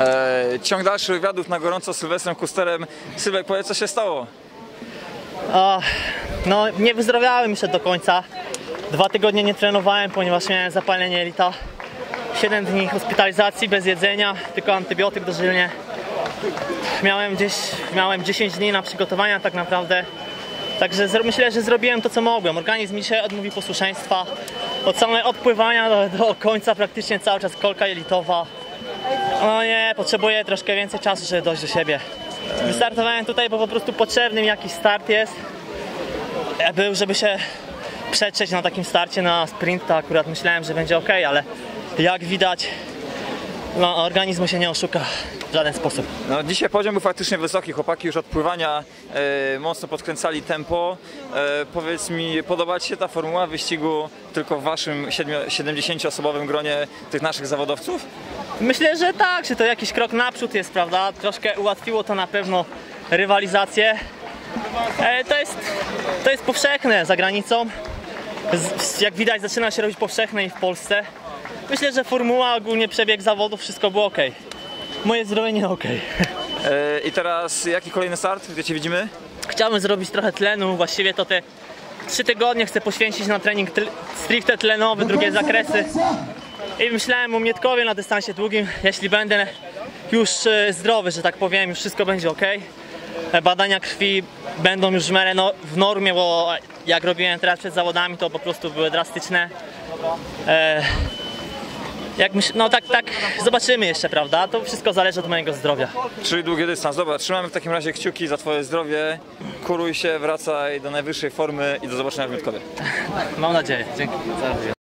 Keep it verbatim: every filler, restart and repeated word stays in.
E, ciąg dalszy wywiadów na gorąco z Sylwestrem Kusterem. Sylwek, powiedz, co się stało? O, no nie wyzdrowiałem jeszcze do końca. Dwa tygodnie nie trenowałem, ponieważ miałem zapalenie jelita. Siedem dni hospitalizacji bez jedzenia, tylko antybiotyk dożylnie. Miałem gdzieś, miałem dziesięć dni na przygotowania tak naprawdę. Także myślę, że zrobiłem to, co mogłem. Organizm mi się odmówił posłuszeństwa. Od samego odpływania do, do końca praktycznie cały czas kolka jelitowa. No nie, potrzebuję troszkę więcej czasu, żeby dojść do siebie. Wystartowałem tutaj, bo po prostu potrzebny mi jakiś start jest. Był, żeby się przetrzeć na takim starcie na sprint, to akurat myślałem, że będzie ok, ale jak widać, no, organizmu się nie oszuka w żaden sposób. No, dzisiaj poziom był faktycznie wysoki, chłopaki już od pływania e, mocno podkręcali tempo. E, powiedz mi, podoba Ci się ta formuła wyścigu tylko w Waszym siedemdziesięcioosobowym gronie tych naszych zawodowców? Myślę, że tak, że to jakiś krok naprzód jest, prawda? Troszkę ułatwiło to na pewno rywalizację. E, to jest, to jest powszechne za granicą. Z, jak widać, zaczyna się robić powszechne i w Polsce. Myślę, że formuła, ogólnie przebieg zawodów, wszystko było ok. Moje zdrowie nie ok. E, I teraz jaki kolejny start? Gdzie Cię widzimy? Chciałbym zrobić trochę tlenu, właściwie to te trzy tygodnie chcę poświęcić na trening stricte tlenowy, drugie zakresy. I myślałem o Mietkowie na dystansie długim, jeśli będę już zdrowy, że tak powiem, już wszystko będzie ok. Badania krwi będą już w miarę no, w normie, bo jak robiłem teraz przed zawodami, to po prostu były drastyczne. E, jak myśl, no tak, tak, zobaczymy jeszcze, prawda? To wszystko zależy od mojego zdrowia. Czyli długi dystans. Dobra, trzymamy w takim razie kciuki za Twoje zdrowie. Kuruj się, wracaj do najwyższej formy i do zobaczenia w Mietkowie. Mam nadzieję. Dzięki za